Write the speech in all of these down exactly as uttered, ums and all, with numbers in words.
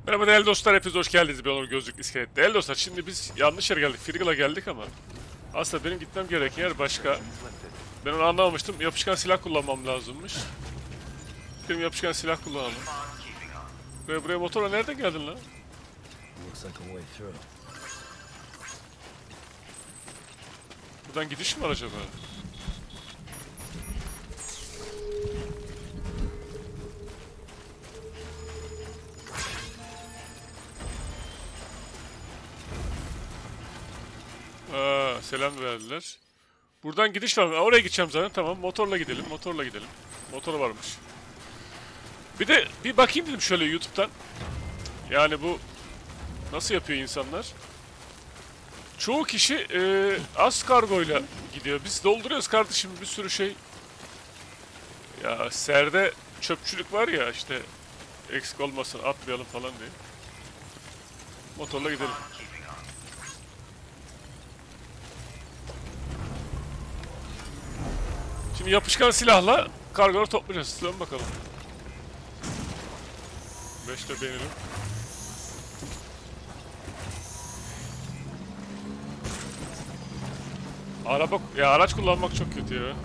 Merhaba değerli dostlar, hepiniz hoş geldiniz. Ben Onur Gözlük İskelet. Değerli dostlar, şimdi biz yanlış yere geldik. Firgal'a geldik ama aslında benim gitmem gereken yer başka. Ben onu anlamamıştım. Yapışkan silah kullanmam lazımmış. Benim yapışkan silah kullanalım. Buraya, buraya motorla nereden geldin lan? Buradan gidiş mi var acaba? Aa, selam verdiler. Buradan gidiş var mı? Oraya gideceğim zaten. Tamam, motorla gidelim. Motorla gidelim. Motor varmış. Bir de bir bakayım dedim şöyle YouTube'dan. Yani bu nasıl yapıyor insanlar? Çoğu kişi e, az kargoyla gidiyor. Biz dolduruyoruz kardeşim bir sürü şey. Ya serde çöpçülük var ya, işte eksik olmasın atmayalım falan diye. Motorla gidelim. Şimdi yapışkan silahla kargoları toplayacağız. Dön bakalım. beşte beğenelim. Araba, ya araç kullanmak çok kötü ya.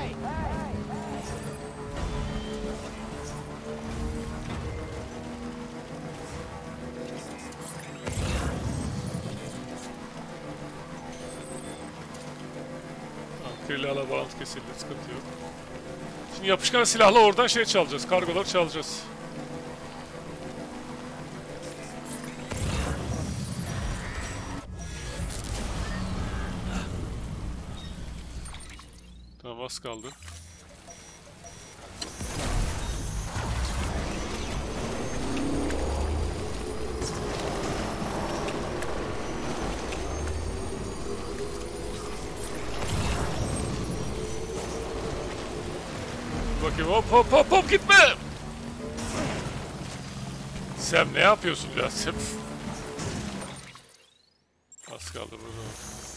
Kirli bağlantı kesildi, sıkıntı yok. Şimdi yapışkan silahla oradan şey çalacağız, kargoları çalacağız. Tamam, az kaldı. Bakayım, hop hop hop hop, gitme! Sen ne yapıyorsun ya sen? Az kaldı burada.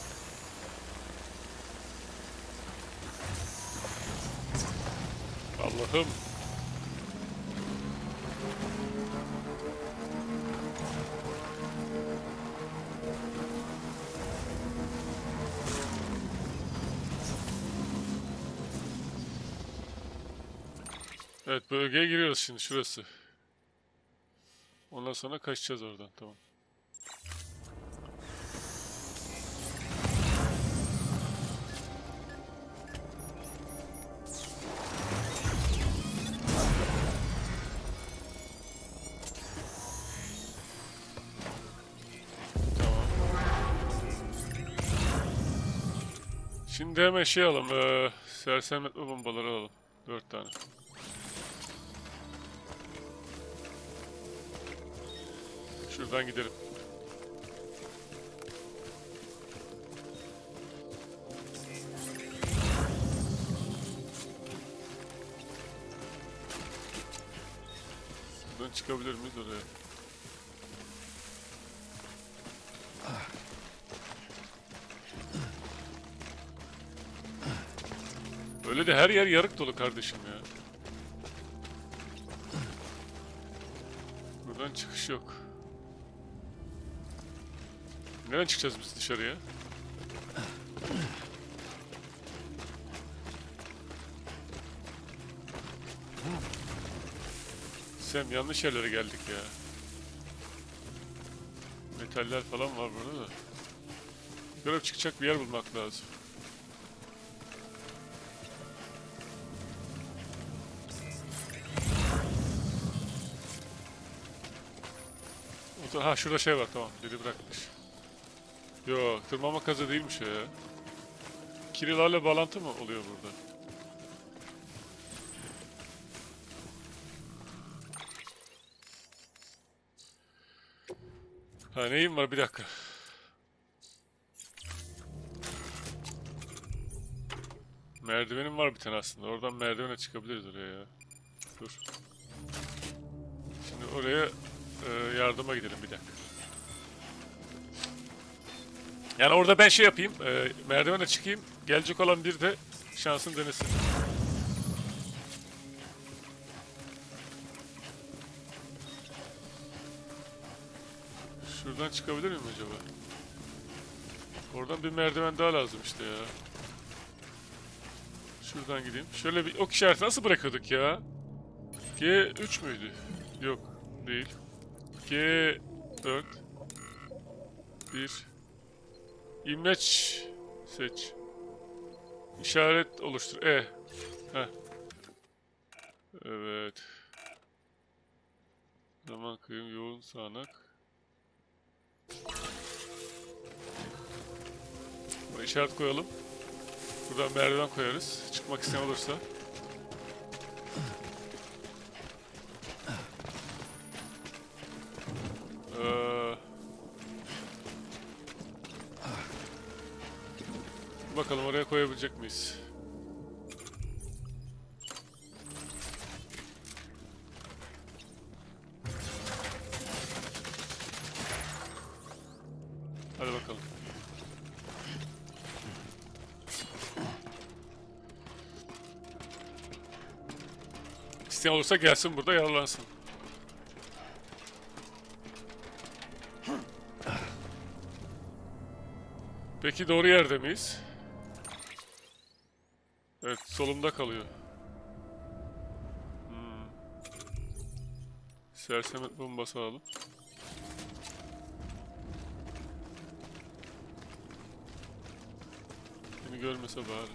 Allah'ım. Evet, bölgeye giriyoruz şimdi, şurası. Ondan sonra kaçacağız oradan, tamam. Şimdi hemen şey alalım, ee, sersemletme bombaları alalım. Dört tane. Şuradan gidelim. Buradan çıkabilir miyiz oraya? Öyle de her yer yarık dolu kardeşim ya. Buradan çıkış yok. Nereden çıkacağız biz dışarıya? Sem, yanlış yerlere geldik ya. Metaller falan var burada da. Görev çıkacak bir yer bulmak lazım. Ha, şurada şey var, tamam, biri bırakmış. Yo, tırmanma kazı değilmiş ya. Kirilerle bağlantı mı oluyor burada? Ha, neyim var, bir dakika. Merdivenim var bir tane aslında. Oradan merdivene çıkabiliriz oraya ya. Dur. Şimdi oraya e, yardıma gidelim bir dakika. Yani orada ben şey yapayım, e, merdivene çıkayım, gelecek olan bir de şansını denesin. Şuradan çıkabilir miyim acaba? Oradan bir merdiven daha lazım işte ya. Şuradan gideyim. Şöyle bir ok işareti nasıl bırakıyorduk ya? G üç müydü? Yok, değil. G dört. bir. İmleç seç. İşaret oluştur. E. Heh. Evet. Zaman kıyım yoğun sağanak. Buraya işaret koyalım. Buradan merdiven koyarız. Çıkmak isteyen olursa. Ee, bakalım oraya koyabilecek miyiz? Hadi bakalım. İsteyen olursa gelsin burada yararlansın. Peki doğru yerde miyiz? Evet, solumda kalıyor. Hmm. Sersemet bombası alalım. Beni görmese bari.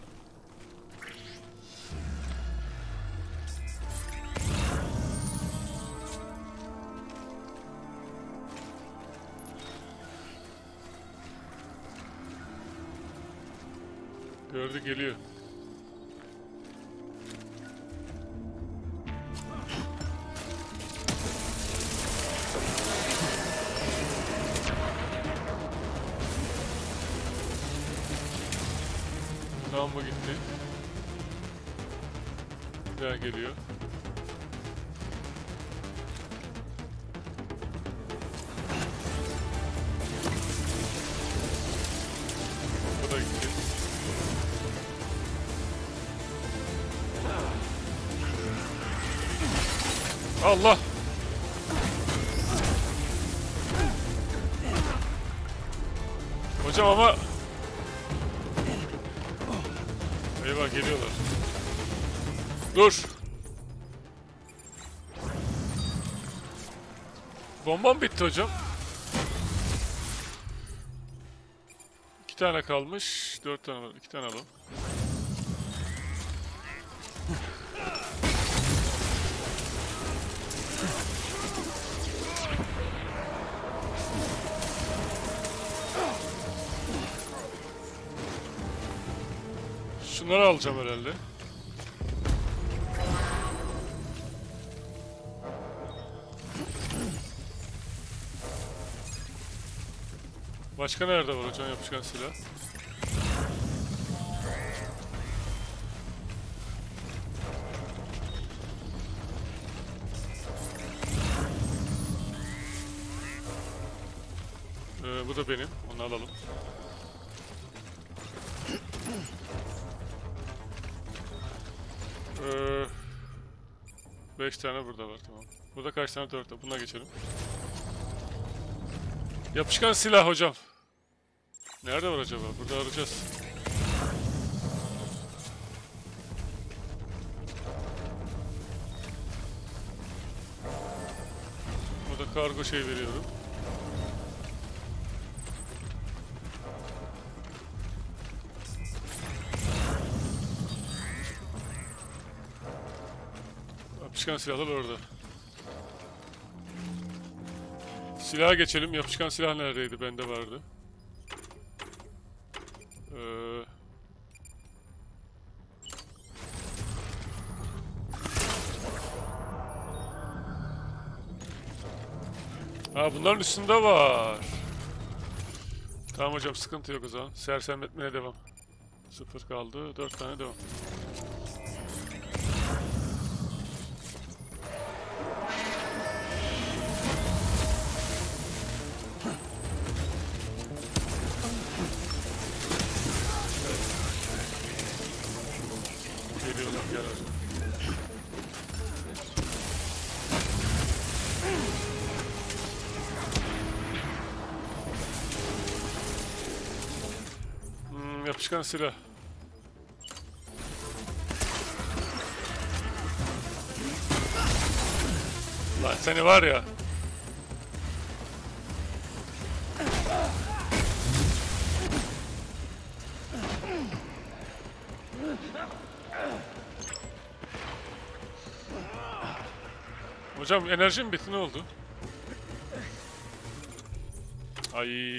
Gördü, geliyor. Lamba gitti. Bir daha geliyor. Bu da gitti. Allah! Hocam ama... Eyvah, geliyorlar. Dur! Bombam bitti hocam. İki tane kalmış. Dört tane var. İki tane alalım. Şunları alacağım herhalde. Başka nerede var hocam yapışkan silah? Ee, bu da benim. Onu alalım. Ee, beş tane burada var, tamam. Burada kaç tane? Dört tane. Buna geçelim. Yapışkan silah hocam. Nerede var acaba? Burada arayacağız. Burada kargo şey veriyorum. Yapışkan silahlar orada. Silaha geçelim. Yapışkan silah neredeydi? Bende vardı. Ee... Ha, bunların üstünde var. Tamam hocam, sıkıntı yok o zaman. Sersemletmeye devam. Sıfır kaldı. Dört tane devam. Geliyorlar, gel hocam. Yapışkan silah. Lan seni var ya. Hocam enerjim bitti, ne oldu? Ay.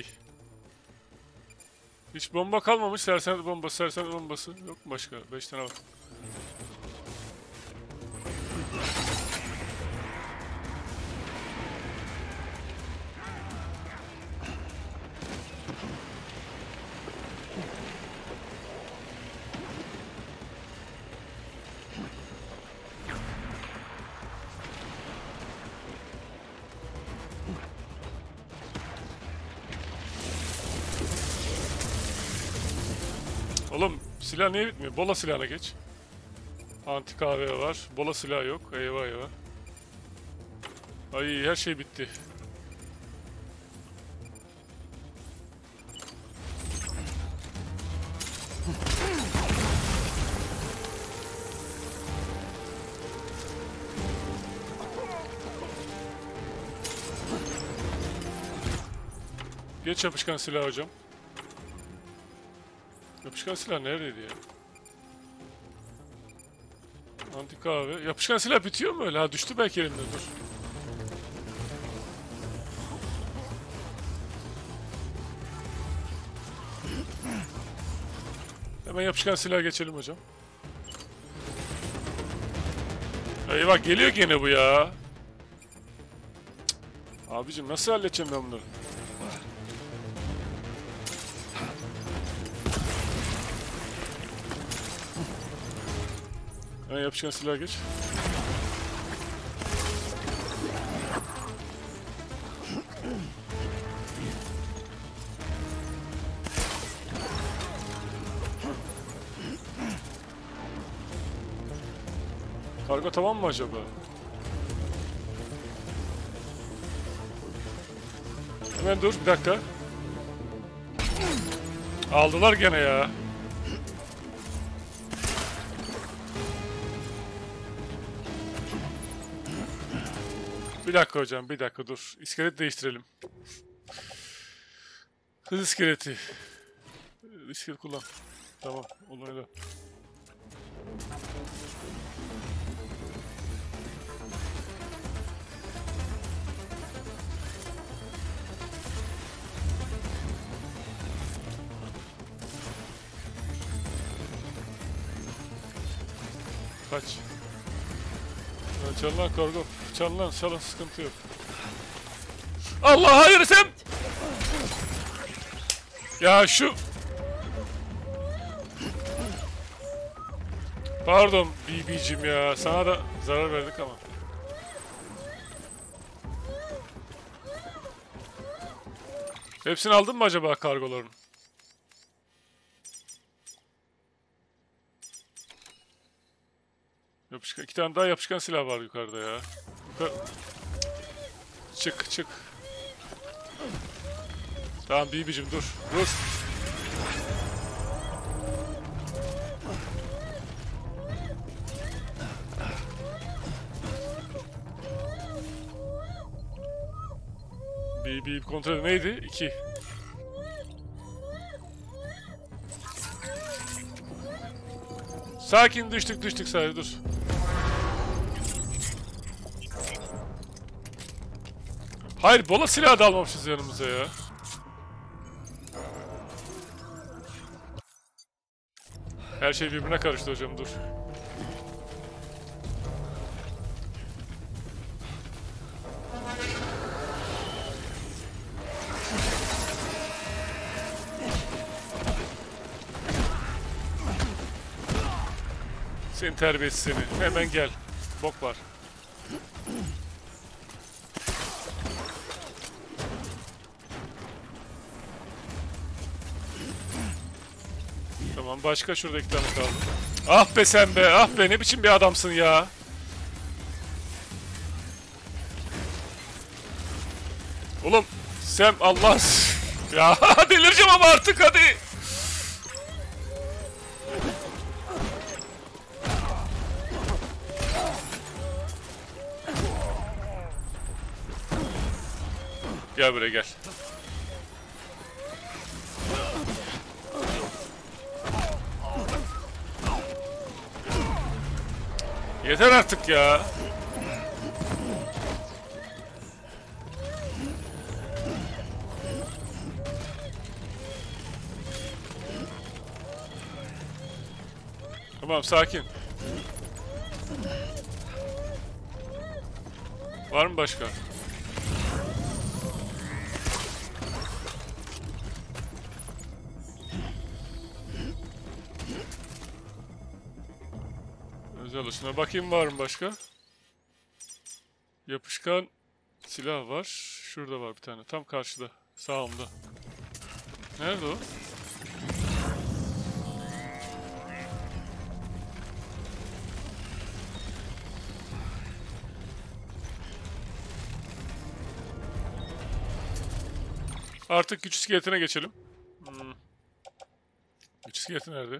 Hiç bomba kalmamış. Sersenet bombası, sersenet bombası. Yok mu başka? Beş tane var. Oğlum silah niye bitmiyor? Bola silahına geç. Anti kahve var. Bola silah yok. Eyvah eyvah. Ay her şey bitti. Geç yapışkan silah hocam. Yapışkan silah neredeydi ya? Anti kahve. Yapışkan silah bitiyor mu öyle? Ha düştü belki elimden, dur. Hemen yapışkan silah geçelim hocam. Eyvah geliyor gene bu ya. Cık. Abicim nasıl halledeceğim ben bunları? Hemen yapışkan silah geç. Kargo tamam mı acaba? Hemen dur bir dakika. Aldılar gene ya. Bir dakika hocam, bir dakika dur. İskelet değiştirelim. Hız iskeleti. İskelet kullan. Tamam, olur öyle. Kaç. Çal lan kargo. Çal lan, çalın, sıkıntı yok. Allah hayır sen! Ya şu... Pardon B B'cim ya, sana da zarar verdik ama. Hepsini aldın mı acaba kargoların? Yapışkan, iki tane daha yapışkan silah var yukarıda ya. Yukarı... Çık çık. Tamam B B'cim dur. Dur. B B kontrol neydi? iki. Sakin düştük düştük sadece dur. Hayır bola silahı da almamışız yanımıza ya. Her şey birbirine karıştı hocam dur. Seni terbiyesiz seni. Hemen gel. Bok var. Tamam başka şurada iki tane kaldı. Ah be sen be, ah be ne biçim bir adamsın ya. Oğlum sen Allah ya delireceğim ama artık hadi. Gel buraya gel. Yeter artık ya. Tamam, sakin. Var mı başka? Özel şuna bakayım, var mı başka? Yapışkan silah var. Şurada var bir tane. Tam karşıda. Sağımda. Nerede o? Artık güç iskeletine geçelim. Hmm. Güç iskeleti nerede?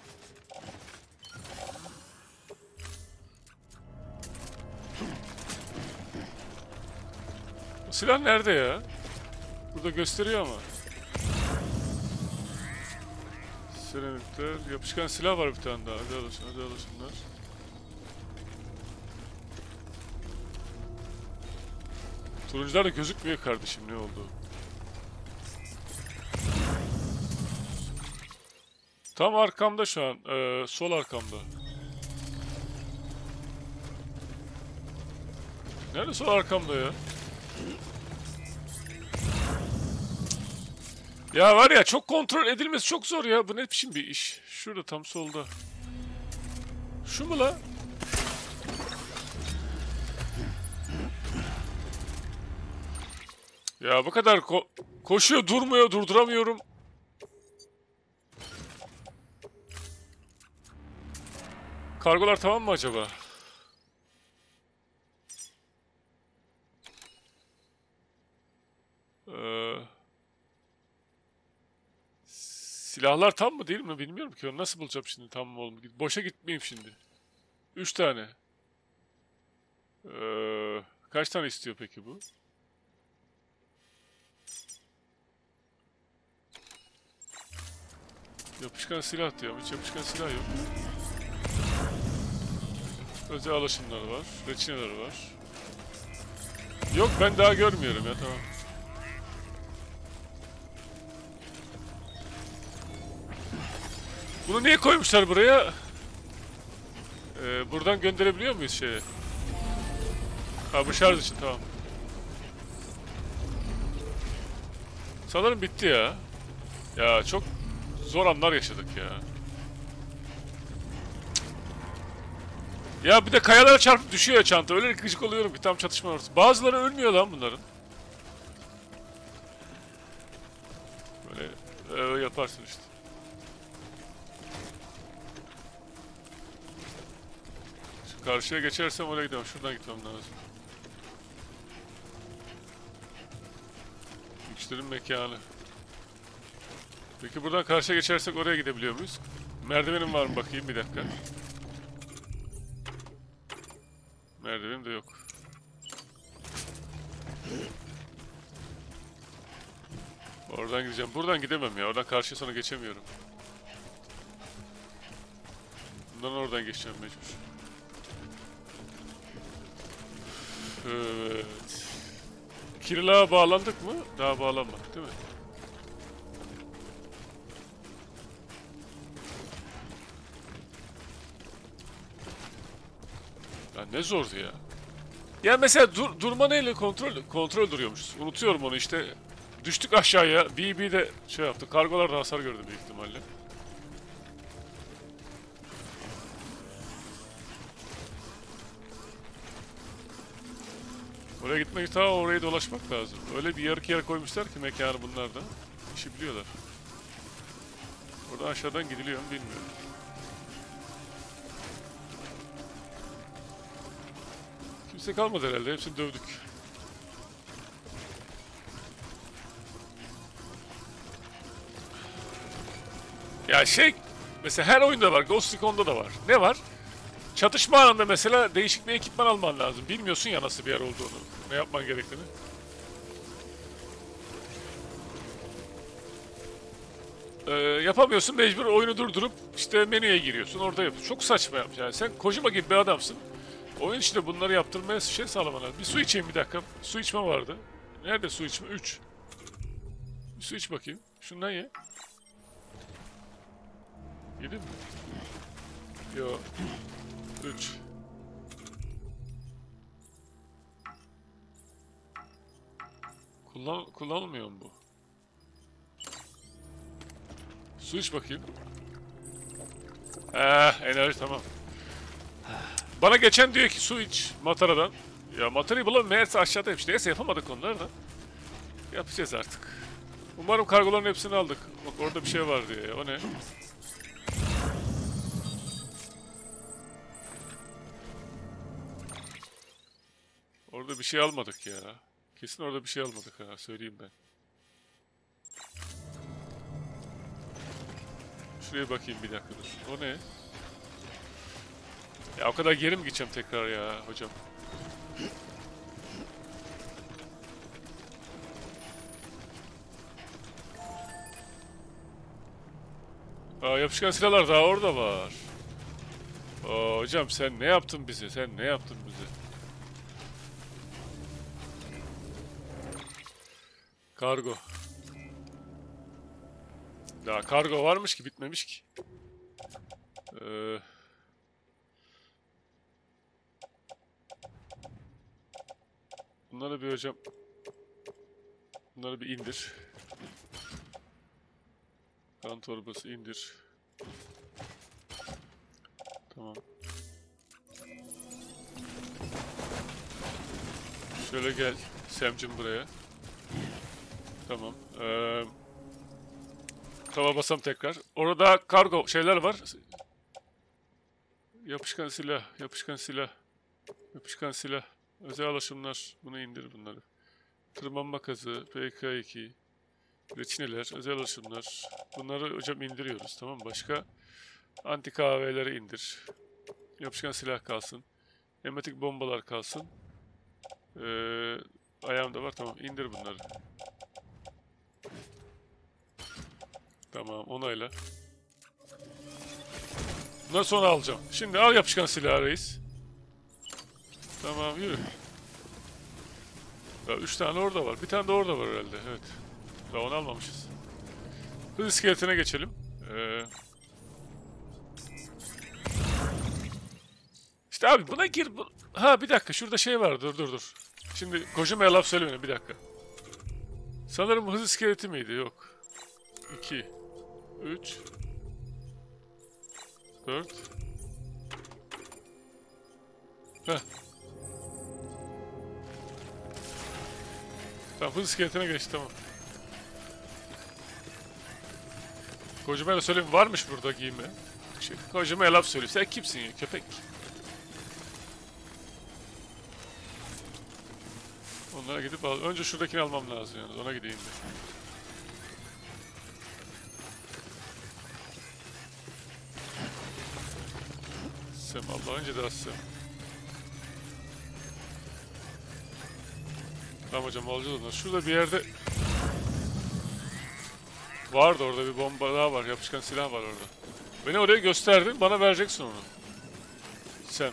O silah nerede ya? Burada gösteriyor ama. Seramikler. Yapışkan silah var bir tane daha. Hadi alasın, hadi alasınlar. Turuncular da gözükmüyor kardeşim, ne oldu? Tam arkamda şu an. Ee, sol arkamda. Nerede sol arkamda ya? Ya var ya, çok kontrol edilmesi çok zor ya. Bu ne biçim bir iş? Şurada tam solda. Şu mu la? Ya bu kadar ko koşuyor, durmuyor, durduramıyorum. Kargolar tamam mı acaba? Ee, silahlar tam mı değil mi bilmiyorum ki. Onu nasıl bulacağım şimdi, tam mı olmuyor? Boşa gitmeyeyim şimdi. Üç tane. Ee, kaç tane istiyor peki bu? Yapışkan silah diyor ama hiç yapışkan silah yok. Özel alaşımları var, reçineleri var. Yok, ben daha görmüyorum ya, tamam. Bunu niye koymuşlar buraya? Ee, buradan gönderebiliyor muyuz şeye? Ha, bu şarj için, tamam. Sanırım bitti ya. Ya çok zor anlar yaşadık ya. Ya bir de kayalara çarpıp düşüyor ya çanta. Öyle gıcık oluyorum ki tam çatışma ortası. Bazıları ölmüyor lan bunların. Böyle e, yaparsın işte. Şu karşıya geçersem oraya gidemem. Şuradan gitmem lazım. Güçlerin mekanı. Peki buradan karşıya geçersek oraya gidebiliyor muyuz? Merdivenim var mı bakayım, bir dakika. Merdivenim de yok. Oradan gideceğim. Buradan gidemem ya. Oradan karşıya sonra geçemiyorum. Bundan oradan geçeceğim mecbur. Evet. Kirilağa bağlandık mı? Daha bağlanmadık değil mi? Ya ne zordu ya. Ya mesela dur, durma neyle kontrol kontrol duruyormuşuz. Unutuyorum onu işte. Düştük aşağıya. B B de şey yaptı. Kargolar da hasar gördü büyük ihtimalle. Oraya gitmek ta orayı dolaşmak lazım. Öyle bir yarık yer koymuşlar ki mekanı bunlar da. İşi biliyorlar. Oradan aşağıdan gidiliyor mu bilmiyorum. Kimse kalmadı herhalde. Hepsini dövdük. Ya şey, mesela her oyunda var. Ghost Recon'da da var. Ne var? Çatışma anında mesela değişik bir ekipman alman lazım. Bilmiyorsun ya nasıl bir yer olduğunu. Ne yapman gerektiğini. Ee, yapamıyorsun, mecbur oyunu durdurup işte menüye giriyorsun, orada yapıyorsun. Çok saçma yapmış yani. Sen Kojima gibi bir adamsın. Oyun içinde bunları yaptırmaya şey sağlaman lazım. Bir su içeyim bir dakika. Su içme vardı. Nerede su içme? üç. Bir su iç bakayım. Şundan ye. Yedin mi? Yo. üç. Kullan kullanılmıyor mu bu? Su iç bakayım. Eh, enerji tamam. Bana geçen diyor ki su iç Matara'dan. Ya Matara'yı bulalım, meğerse aşağıdaymış. Neyse yapamadık onları da. Yapacağız artık. Umarım kargoların hepsini aldık. Bak orada bir şey var diye. O ne? Orada bir şey almadık ya. Kesin orada bir şey almadık ha, söyleyeyim ben. Şuraya bakayım bir dakika dur. O ne? Ya o kadar geri mi gideceğim tekrar ya hocam? Aa, yapışkan silahlar daha orada var. Aa, hocam sen ne yaptın bize? Sen ne yaptın bize? Kargo. Daha kargo varmış ki bitmemiş ki. Ee, bunları bir hocam. Bunları bir indir. Kan torbası indir. Tamam. Şöyle gel Semcim buraya. Tamam. Ee, tava basam tekrar. Orada kargo şeyler var. Yapışkan silah, yapışkan silah, yapışkan silah. Özel alaşımlar. Bunu indir bunları. Tırmanma kazı, P K iki, reçineler, özel alaşımlar. Bunları hocam indiriyoruz. Tamam mı? Başka? Anti K V'leri indir. Yapışkan silah kalsın. Hematik bombalar kalsın. Ee, ayağımda var. Tamam. İndir bunları. Tamam. Onayla. Bunları sonra alacağım. Şimdi al yapışkan silahı reis. Tamam yürü. Ya üç tane orada var. Bir tane de orada var herhalde. Evet. Daha onu almamışız. Hız iskeletine geçelim. Ee... İşte abi buna gir. Bu... Ha bir dakika şurada şey var. Dur dur dur. Şimdi Kojima'ya laf söyleme bir dakika. Sanırım hız iskeleti miydi? Yok. iki. üç. dört. Heh. Tamam hız iskeletine geçti tamam. Kojima'ya söyleyeyim varmış burada giyme. Şey, Kojima'ya laf söyleyeyim. Sen kimsin ya köpek? Onlara gidip al. Önce şuradakini almam lazım yani. Ona gideyim de. Sem Allah'ın cezası. Tamam hocam alacağız onları. Şurada bir yerde vardı orada bir bomba daha var. Yapışkan silah var orada. Beni oraya gösterdin. Bana vereceksin onu. Sen.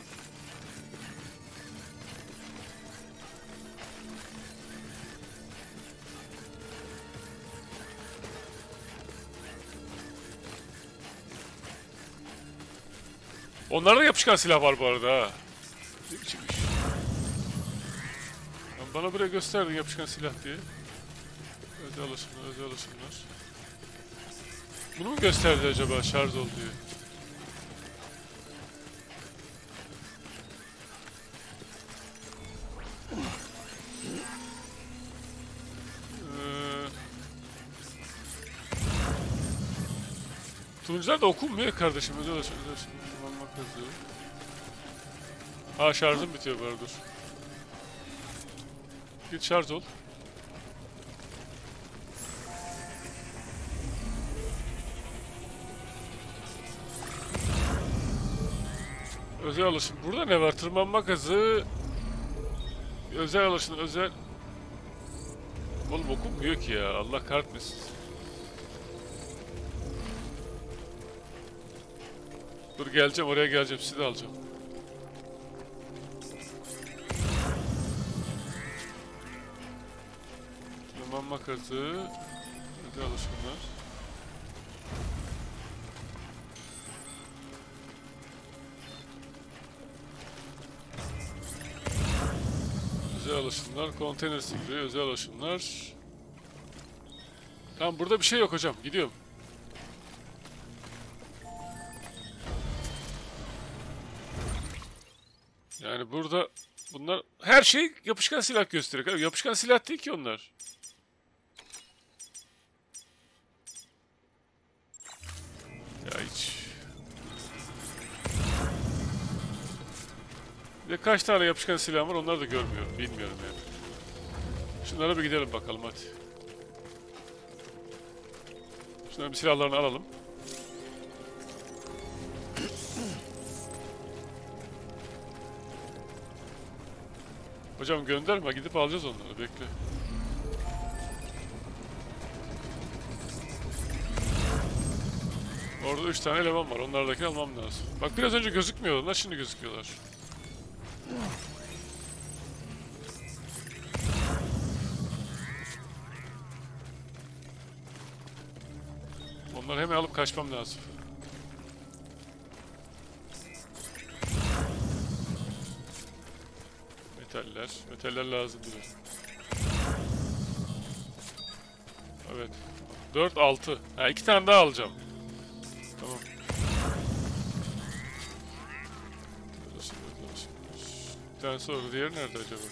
Onlarda yapışkan silah var bu arada ha. Ne biçim iş? Bana buraya gösterdin yapışkan silah diye. Özel alışımlar, özel alışımlar. Bunu mu gösterdi acaba şarj ol diye? Ee, Turuncular da okunmuyor kardeşim. Özel alışım, özel alışım. Kullanmak hızlı. Ha şarjım bitiyor bu arada dur. Git şarj ol. Özel alışım. Burada ne var? Tırmanma hızı. Özel alışım, özel. Oğlum okunmuyor ki ya. Allah kahretmesin. Dur geleceğim, oraya geleceğim, sizi de alacağım. Tırmanma kartı. Hadi alışımlar. Özel alışımlar, konteyner sikri, özel alışımlar. Tamam, burada bir şey yok hocam, gidiyorum. Yani burada bunlar her şey yapışkan silah gösteriyor. Yapışkan silah değil ki onlar. Ya hiç. Bir de kaç tane yapışkan silah var onları da görmüyorum. Bilmiyorum yani. Şunlara bir gidelim bakalım hadi. Şunların bir silahlarını alalım. Hocam gönderme, gidip alacağız onları, bekle. Orada üç tane eleman var, onlardaki almam lazım. Bak biraz önce gözükmüyorlar, şimdi gözüküyorlar. Onları hemen alıp kaçmam lazım. Metaller, metaller lazım bize. Evet. dört altı. Ha, iki tane daha alacağım. Tamam. Bir tane sonra diğeri nerede acaba?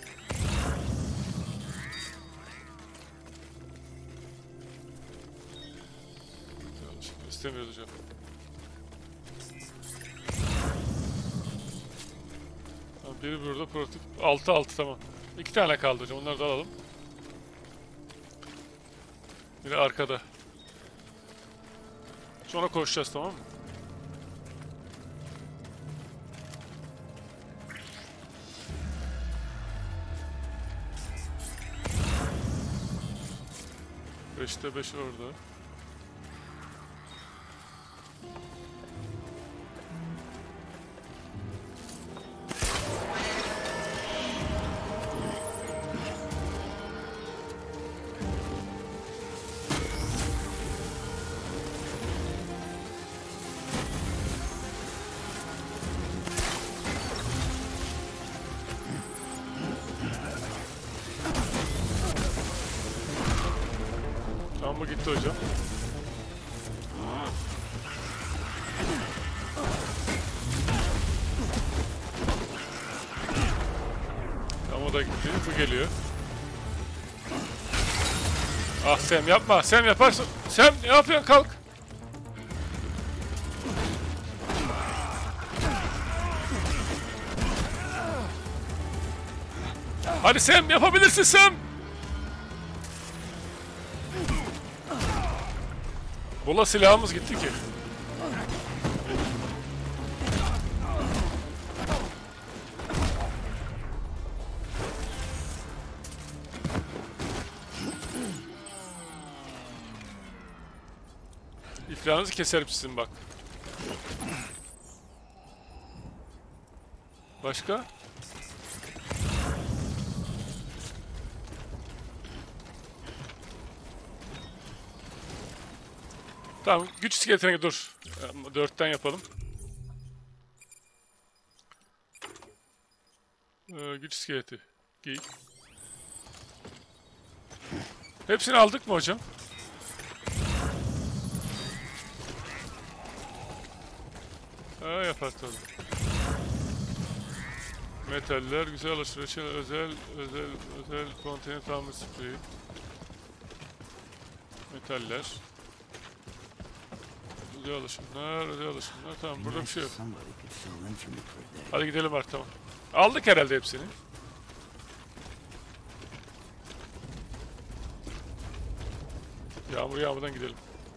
İstemiyoruz hocam. Tamam, biri burada prototip. altı altı tamam. İki tane kaldı hocam. Onları da alalım. Biri arkada. Sonra koşacağız, tamam mı? Beşte beş orada. Tamam, bu gitti hocam. Tamam, o da gitti. Bu geliyor. Ah Sam, yapma. Sam yaparsın. Sam ne yapıyorsun? Kalk. Hadi Sam, yapabilirsin Sam. Bola silahımız gitti ki. İflahınızı keserim sizin bak. Başka? Tamam, güç iskeletine dur. Dörtten yapalım. Ee, güç iskeleti. Giy. Hepsini aldık mı hocam? Ha, yapar tabii. Metaller, güzel alışveriş, özel, özel, özel konteyner tamir spreyi. Metaller. Özel alışımlar, özel alışımlar. Tamam, burada bir şey yok. Hadi gidelim artık, tamam. Aldık herhalde hepsini. Yağmur yağmadan gidelim.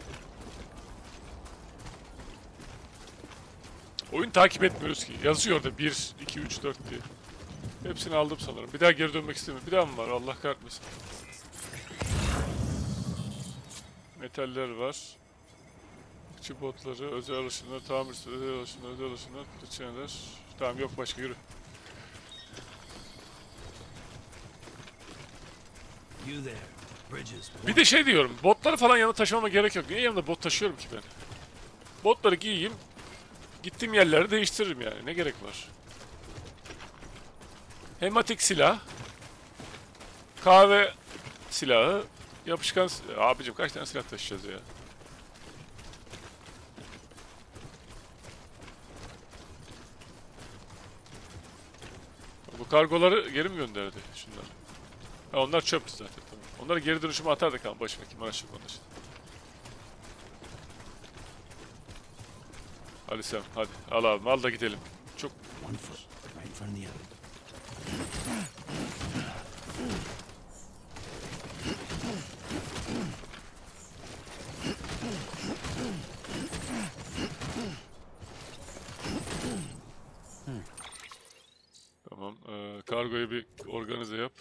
Oyun takip etmiyoruz ki. Yazıyor orada bir, iki, üç, dört diye. Hepsini aldım sanırım. Bir daha geri dönmek istemiyorum. Bir daha mı var? Allah kahretmesin. Metaller var. Balıkçı botları, özel alışımlar, tamirci, özel alışımlar, özel alışımlar, fırçaneler. Tamam, yok başka, yürü. Bir de şey diyorum, botları falan yanına taşımama gerek yok. Niye yanımda bot taşıyorum ki ben? Botları giyeyim, gittiğim yerleri değiştiririm yani. Ne gerek var? Hematik silah, kahve silahı, yapışkan... Abicim kaç tane silah taşıyacağız ya? Bu kargoları geri mi gönderdi şunlar? Ha, onlar çöp zaten, tamam. Onları geri dönüşüme atardık ama boş bakayım, araştırma onlar. Hadi sen, hadi al abi, al da gidelim. Çok... Tamam, ee, kargoyu bir organize yap.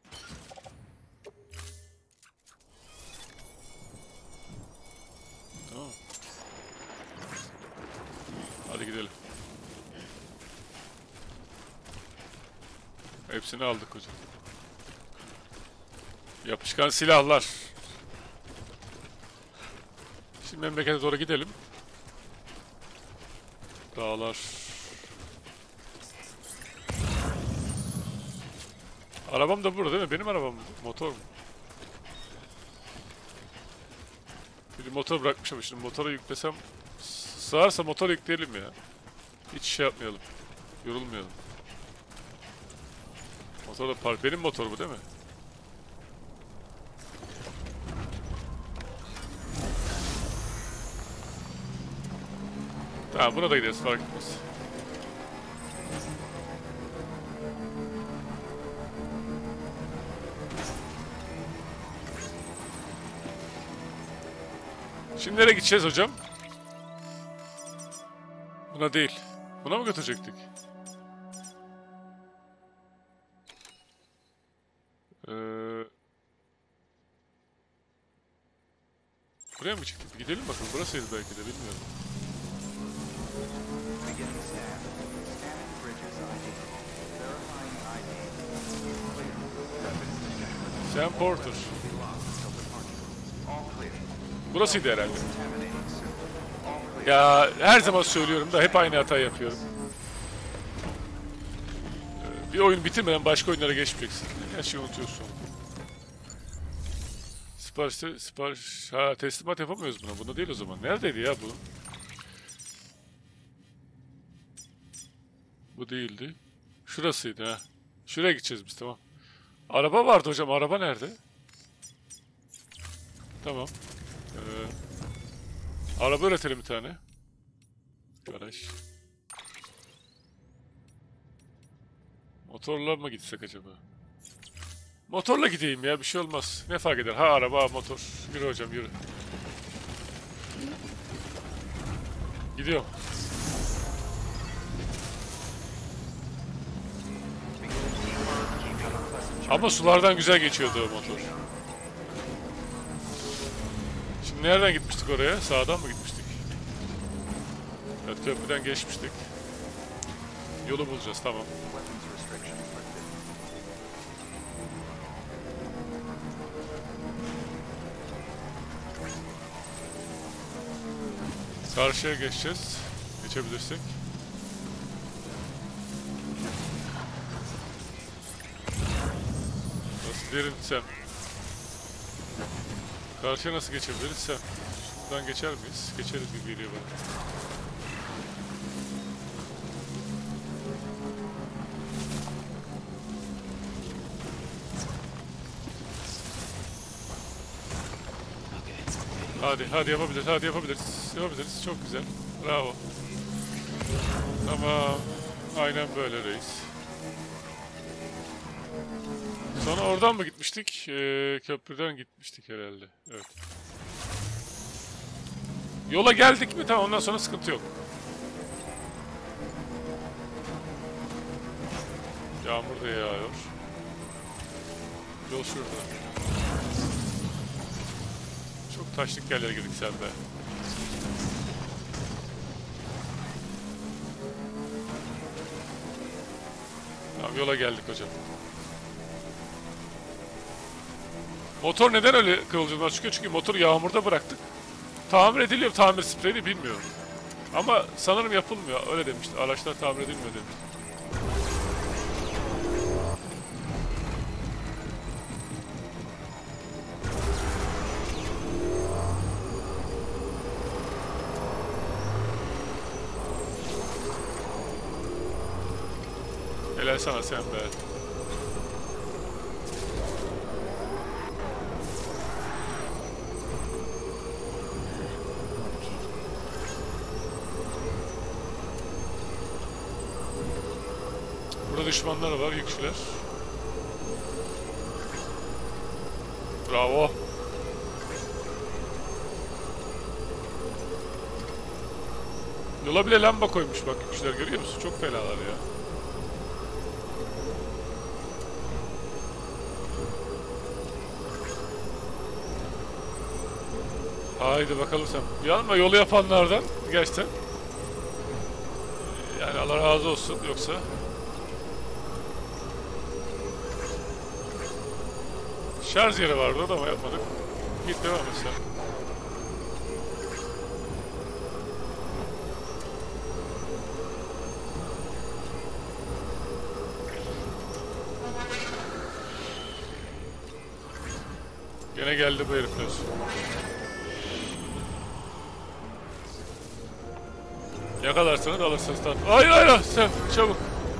Tamam. Hadi gidelim. Hepsini aldık hocam. Yapışkan silahlar. Şimdi memlekete doğru gidelim. Dağlar. Arabam da burada değil mi? Benim arabam mı? Motor mu? Bir motor bırakmışım. Şimdi motora yüklesem... Sığarsa motor yükleyelim ya. Hiç şey yapmayalım. Yorulmayalım. Motor da park. Benim motor bu değil mi? Tamam, buna da gideriz, fark etmez. Şimdi nereye gideceğiz hocam? Buna değil. Buna mı götürecektik? Ee, buraya mı çıktık? Gidelim bakalım. Burasıydı belki de, bilmiyorum. Sam Porter. Burasıydı herhalde. Ya her zaman söylüyorum da hep aynı hatayı yapıyorum. Ee, bir oyun bitirmeden başka oyunlara geçmeyeceksin. Her şeyi unutuyorsun. Siparişte, sipariş... Ha, teslimat yapamıyoruz buna. Bunda değil o zaman. Neredeydi ya bu? Bu değildi. Şurasıydı ha. Şuraya gideceğiz biz, tamam. Araba vardı hocam. Araba nerede? Tamam. Ee, araba üretelim bir tane. Garaj. Motorla mı gitsek acaba? Motorla gideyim ya, bir şey olmaz. Ne fark eder? Ha, araba, motor. Yürü hocam, yürü. Gidiyorum. Ama sulardan güzel geçiyordu o motor. Şimdi nereden gitmiştik oraya? Sağdan mı gitmiştik? Evet, köprüden geçmiştik. Yolu bulacağız, tamam. Karşıya geçeceğiz. Geçebilirsek. Nasıl derin Sam? Karşıya nasıl geçebiliriz Sam? Şuradan geçer miyiz? Geçeriz gibi geliyor bana. Hadi, hadi yapabiliriz, hadi yapabiliriz. Yapabiliriz, çok güzel. Bravo. Tamam. Aynen böyle reis. Sonra oradan mı gitmiştik? Ee, köprüden gitmiştik herhalde. Evet. Yola geldik mi? Tamam, ondan sonra sıkıntı yok. Yağmur da yağıyor. Yol şurada. Çok taşlık yerlere girdik sen de. Tamam, yola geldik hocam. Motor neden öyle kıvılcımlar çıkıyor? Çünkü motoru yağmurda bıraktık. Tamir ediliyor, tamir spreyini bilmiyorum. Ama sanırım yapılmıyor. Öyle demişti. Araçlar tamir edilmiyor demişti. Helal sana sen be. Burada düşmanlar var, yükçüler. Bravo. Yola bile lamba koymuş bak yükçüler, görüyor musun? Çok fenalar ya. Haydi bakalım sen. Yanma yolu yapanlardan gerçekten. Yani Allah razı olsun, yoksa. Şarj yeri vardı orada ama yapmadık. Git devam et sen. Gene geldi bu herifler. Yakalarsanız alırsınız tabii. Hayır hayır sen çabuk.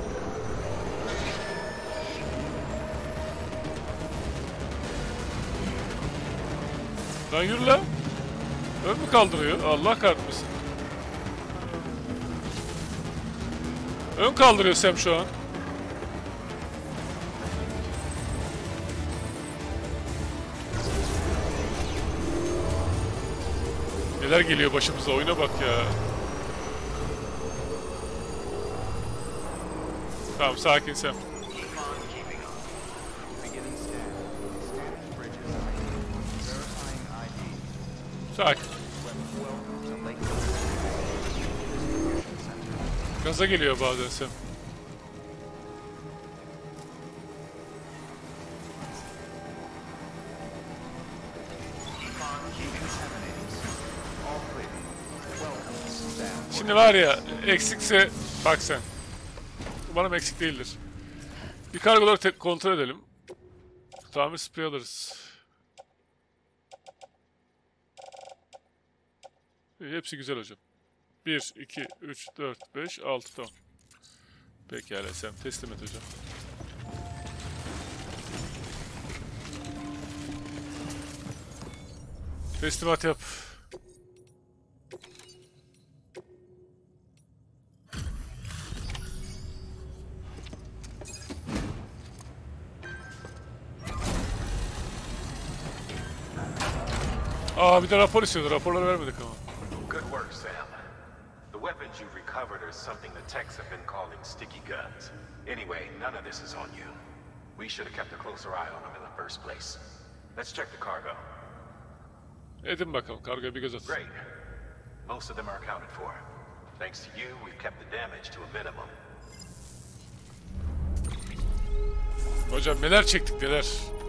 Lan yürü lan. Ön mü kaldırıyor? Allah kahretmesin. Ön kaldırıyor Sam şu an. Neler geliyor başımıza, oyuna bak ya. Tamam, sakin Sam. Sakin. Gaza geliyor bazen Sam. Şimdi var ya, eksikse bak sen. Umarım eksik değildir. Bir kargoları kontrol edelim. Tamir sprey alırız. Hepsi güzel hocam. bir, iki, üç, dört, beş, altı ton. Pekala sen teslim et hocam. Teslimat yap. Aa, bir de rapor istiyordu. Raporları vermedik ama. Good work, Sam. The weapons you've recovered are something the techs have been calling sticky guns. Anyway, none of this is on you. We should have kept a closer eye on them in the first place. Let's check the cargo. Edin bakalım. Kargoya bir göz at. Great. Most of them are accounted for. Thanks to you, we've kept the damage to a minimum. Hocam neler çektik neler.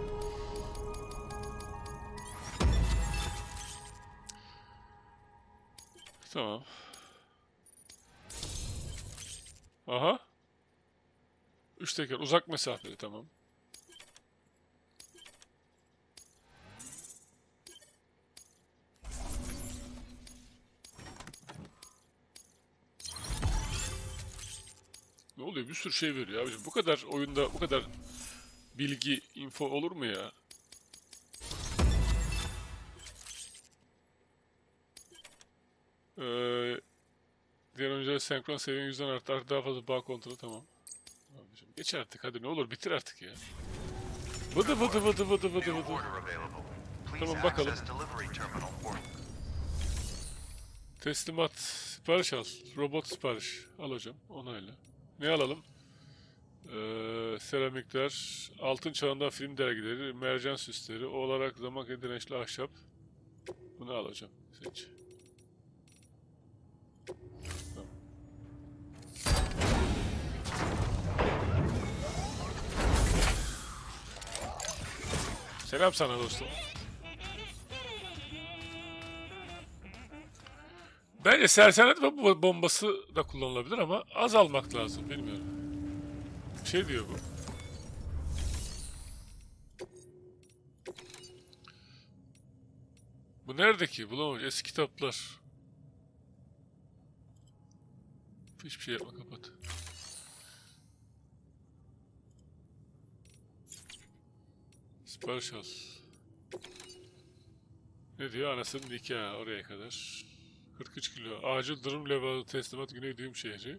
Tamam. Aha. Üç teker uzak mesafeli, tamam. Ne oluyor? Bir sürü şey veriyor abiciğim. Bu kadar oyunda bu kadar bilgi, info olur mu ya? Ee, diğer önce senkron seviyen yüzden arttı. Artık daha fazla bağ kontrolü, tamam. Abicim, geç artık hadi, ne olur bitir artık ya. Vıdı vıdı vıdı vıdı vıdı vıdı. Tamam bakalım. Teslimat. Sipariş al. Robot sipariş. Al hocam. Onayla. Ne alalım? Ee, seramikler. Altın çağında film dergileri. Mercan süsleri. O olarak zamak dirençli ahşap. Bunu al hocam. Seç. Tamam. Selam sana dostum. Bence sersenet bombası da kullanılabilir ama az almak lazım. Bilmiyorum. Bir şey diyor bu. Bu nerede ki? Bulamamış. Eski kitaplar. Hiçbir şey yapma, kapat. Sipariş al. Ne diyor? Anasının nikahı oraya kadar. kırk üç kilo. Acil durum levhalı teslimat Güney Düğüm şehri.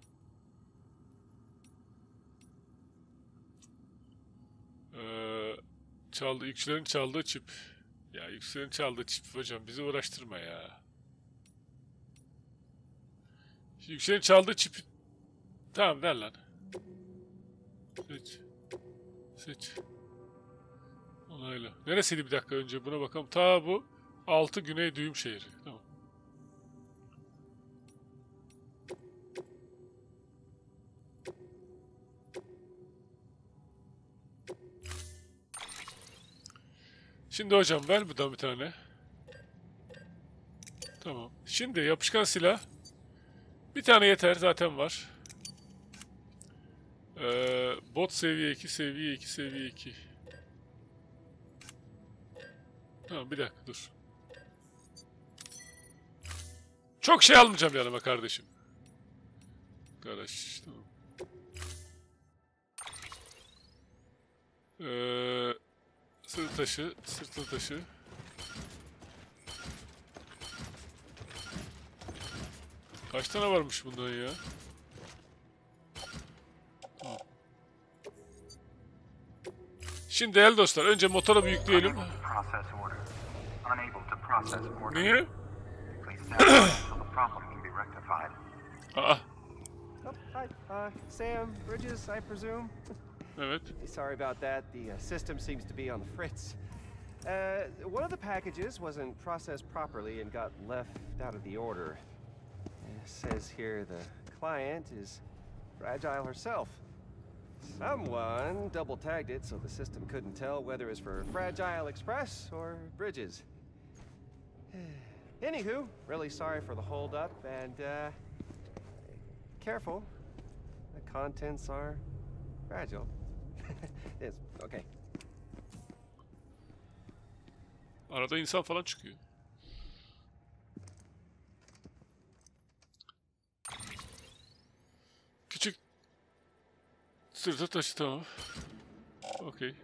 Ee, çaldı, yükçülerin çaldığı çip. Ya yükçülerin çaldığı çip hocam, bizi uğraştırma ya. Yükçülerin çaldığı çip. Tamam ver lan. Seç. Seç. Onayla. Neresiydi bir dakika önce, buna bakalım. Ta bu altı Güney Düğüm şehri. Tamam. Şimdi hocam ver buradan bir tane. Tamam. Şimdi yapışkan silah. Bir tane yeter, zaten var. Ee, bot seviye iki, seviye iki, seviye iki. Tamam bir dakika dur. Çok şey almayacağım yanıma kardeşim. Garaj, tamam. Ee, sırt taşı, sırtlı taşı. Kaç tane varmış bundan ya? Tamam. Şimdi değerli dostlar, önce motora bir yükleyelim. Niye? Aa. Oh, hi, uh, Sam Bridges, I presume. Evet. Sorry about that. The uh, system seems to be on the fritz. Uh, one of the packages wasn't processed properly and got left out of the order. It says here the client is Fragile herself. Someone double tagged it so the system couldn't tell whether it was for Fragile Express or Bridges. Anywho, really sorry for the holdup, and uh, careful. The contents are fragile. Yes, okay. Arada insan falan çıkıyor. Küçük sırtı taşı, tamam. Okey.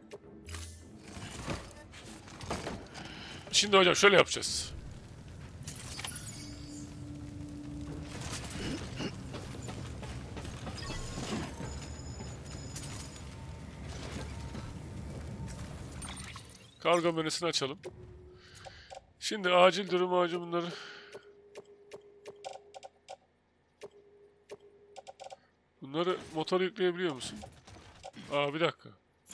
Şimdi hocam şöyle yapacağız. Kargo menüsünü açalım. Şimdi acil durum acil bunları. Bunları motora yükleyebiliyor musun? Aa bir dakika.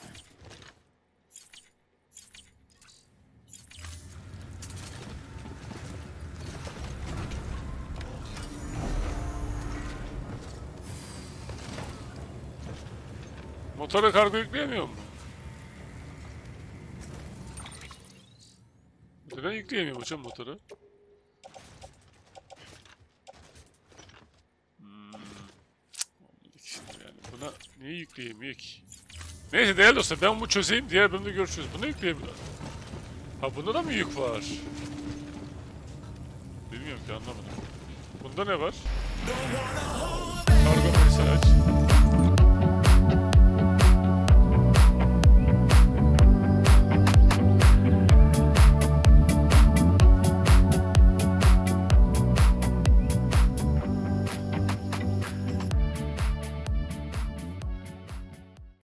Motora kargo yükleyemiyor mu? Neden yükleyemiyorum hocam motoru? Hmm. Şimdi yani buna niye yükleyemiyor ki? Neyse değerli dostlar, ben bunu çözeyim, diğer bölümde görüşürüz. Bunu yükleyebilirim. Ha bunda da mı yük var? Bilmiyorum ki, anlamadım. Bunda ne var? Kargo mesaj.